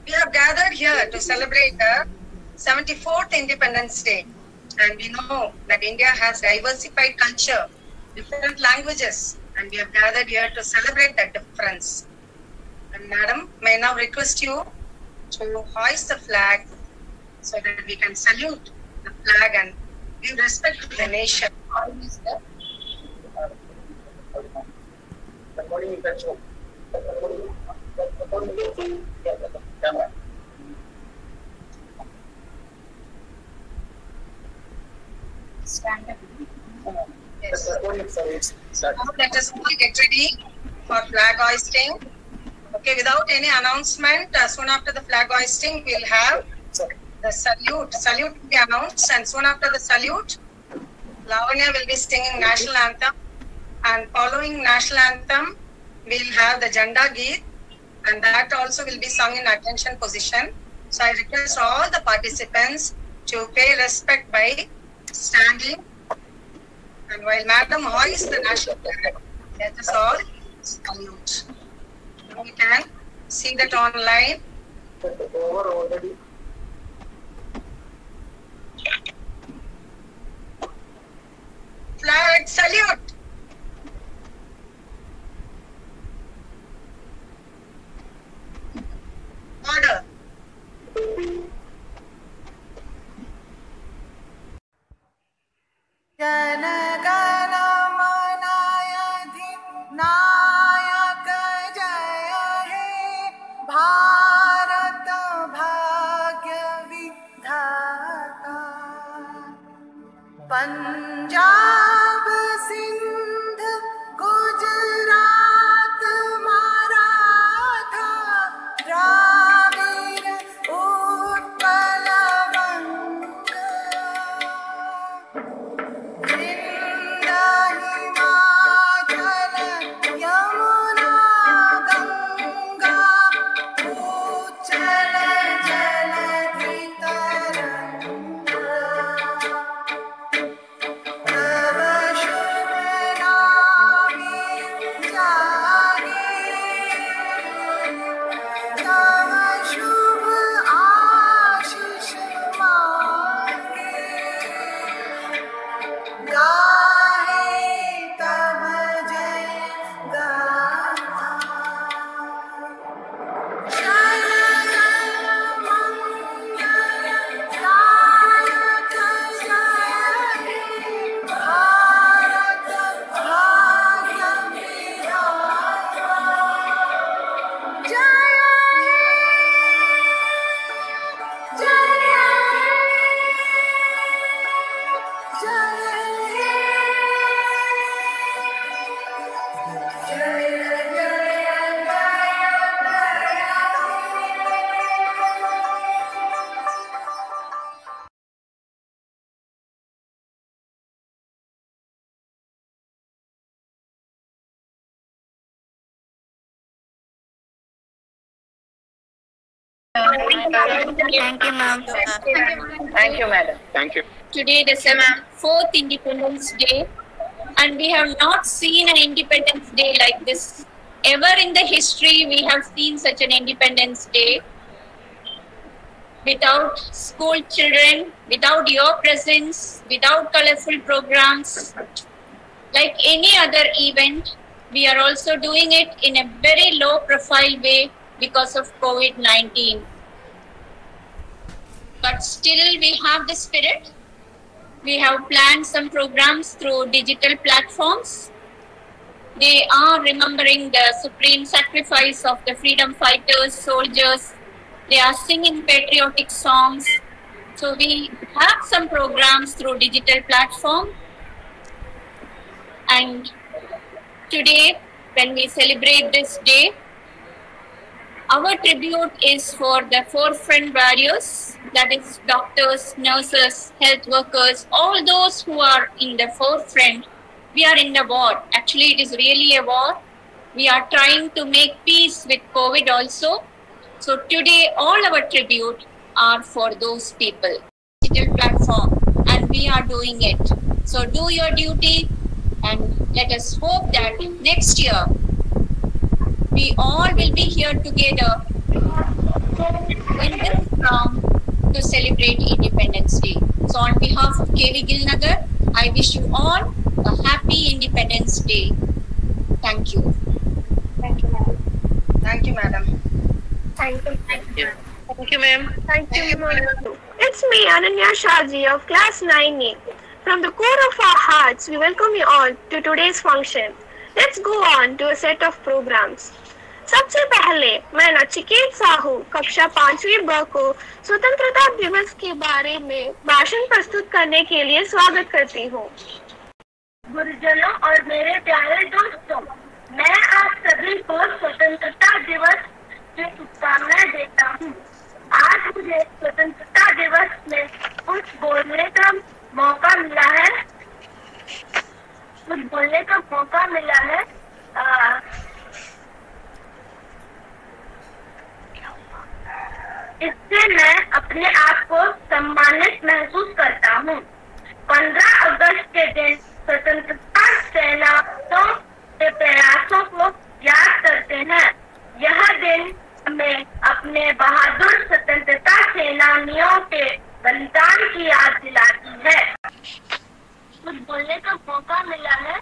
We have gathered here to celebrate the 74th Independence Day. And we know that India has diversified culture, different languages, and we have gathered here to celebrate that difference. And Madam, may I now request you to hoist the flag so that we can salute the flag and give respect to the nation. Stand up. Yes. Now let us all get ready for flag hoisting. Okay, without any announcement, soon after the flag hoisting, we'll have the salute. Salute will be announced, and soon after the salute, Lavanya will be singing national anthem, and following national anthem, we'll have the Janda Geet, and that also will be sung in attention position. So I request all the participants to pay respect by standing, and while Madam hoists the national flag, let us all salute. We can see that online. Flag salute. Order. Punjab Sindh Gujarat Maratha Dravida Utkal वंग Vindhya Himachal Yamuna Ganga उच्चल जलधि तरंग Thank you, ma'am. Thank you, madam. Thank you. Today is the 4th Independence Day, and we have not seen an Independence Day like this. Ever in the history, we have seen such an Independence Day without school children, without your presence, without colorful programs. Like any other event, we are also doing it in a very low profile way because of COVID-19. But still we have the spirit. We have planned some programs through digital platforms. They are remembering the supreme sacrifice of the freedom fighters, soldiers. They are singing patriotic songs. So we have some programs through digital platform. And today, when we celebrate this day, our tribute is for the forefront warriors, that is doctors, nurses, health workers, all those who are in the forefront. We are in the war. Actually, it is really a war. We are trying to make peace with COVID also. So today, all our tribute are for those people. Digital platform, and we are doing it. So do your duty, and let us hope that next year we all will be here together in this song to celebrate Independence Day. So on behalf of KV Gilnagar, I wish you all a happy Independence Day. Thank you. Thank you, ma'am. Thank you, madam. Thank you. Thank you. Thank you, ma'am. Thank you, ma'am. It's me, Ananya Shaji of class 9A. From the core of our hearts, we welcome you all to today's function. Let's go on to a set of programs. सबसे पहले मैं नचिकेत साहू कक्षा 5वीं ब को स्वतंत्रता दिवस के बारे में भाषण प्रस्तुत करने के लिए स्वागत करती हूँ। गुरुजनों और मेरे प्यारे दोस्तों, मैं आप सभी को स्वतंत्रता दिवस की शुभकामनाएं देता हूँ। आज मुझे स्वतंत्रता दिवस में कुछ बोलने का मौका मिला है। इससे मैं अपने आप को सम्मानित महसूस करता हूँ। 15 अगस्त के दिन स्वतंत्रता सेनानियों के प्रयासों को याद करते हैं। यह दिन हमें अपने बहादुर स्वतंत्रता सेनानियों के बलिदान की याद दिलाती है। कुछ बोलने का मौका मिला है।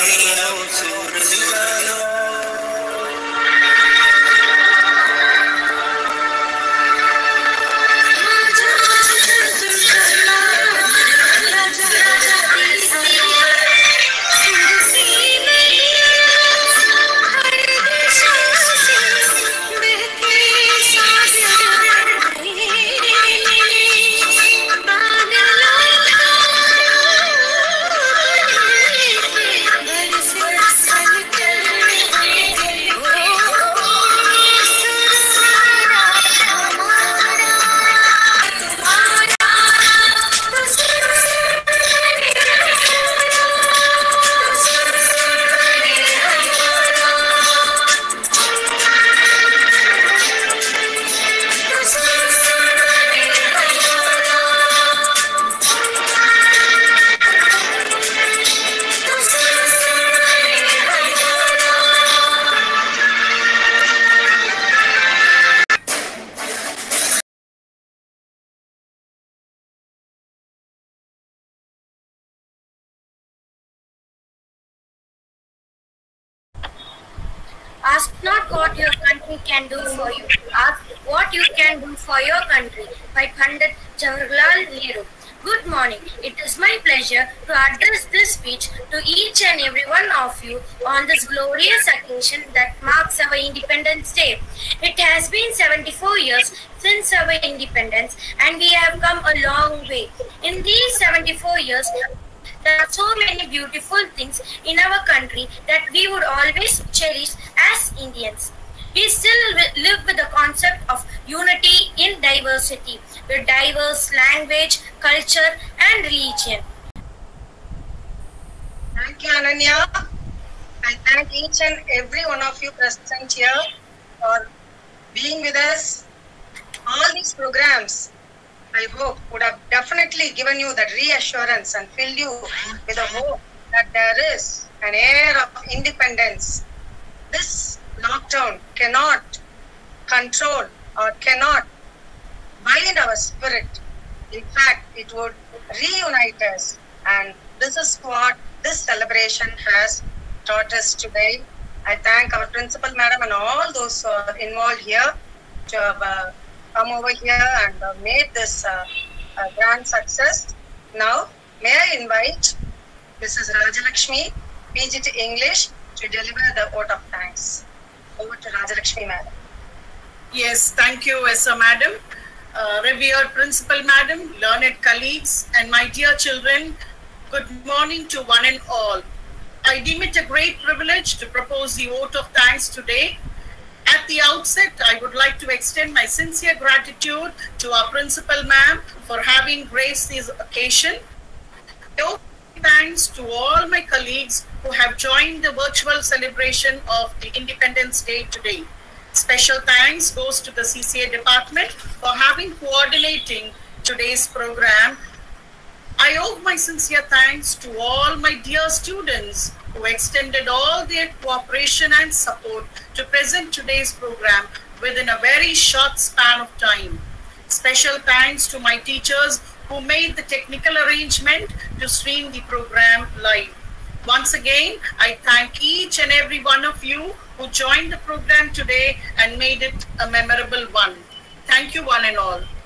Ask not what your country can do for you. Ask what you can do for your country by Pandit Jawaharlal Nehru. Good morning. It is my pleasure to address this speech to each and every one of you on this glorious occasion that marks our Independence Day. It has been 74 years since our independence and we have come a long way. In these 74 years, there are so many beautiful things in our country that we would always cherish as Indians. We still live with the concept of unity in diversity, with diverse language, culture, and religion. Thank you, Ananya. I thank each and every one of you present here for being with us. All these programs, I hope, would have definitely given you that reassurance and filled you with a hope that there is an air of independence. This lockdown cannot control or cannot bind our spirit. In fact, it would reunite us. And this is what this celebration has taught us today. I thank our principal madam and all those involved here to have come over here and made this a grand success. Now, may I invite Mrs. Rajalakshmi, PGT English, to deliver the vote of thanks. Over to Rajalakshmi madam. Yes, thank you, Esa madam. Revered principal madam, learned colleagues, and my dear children, good morning to one and all. I deem it a great privilege to propose the vote of thanks today. At the outset, I would like to extend my sincere gratitude to our principal ma'am for having graced this occasion. Thanks to all my colleagues who have joined the virtual celebration of the Independence Day today. Special thanks goes to the CCA department for having coordinating today's program. I owe my sincere thanks to all my dear students who extended all their cooperation and support to present today's program within a very short span of time. Special thanks to my teachers who made the technical arrangement to stream the program live. Once again, I thank each and every one of you who joined the program today and made it a memorable one. Thank you one and all.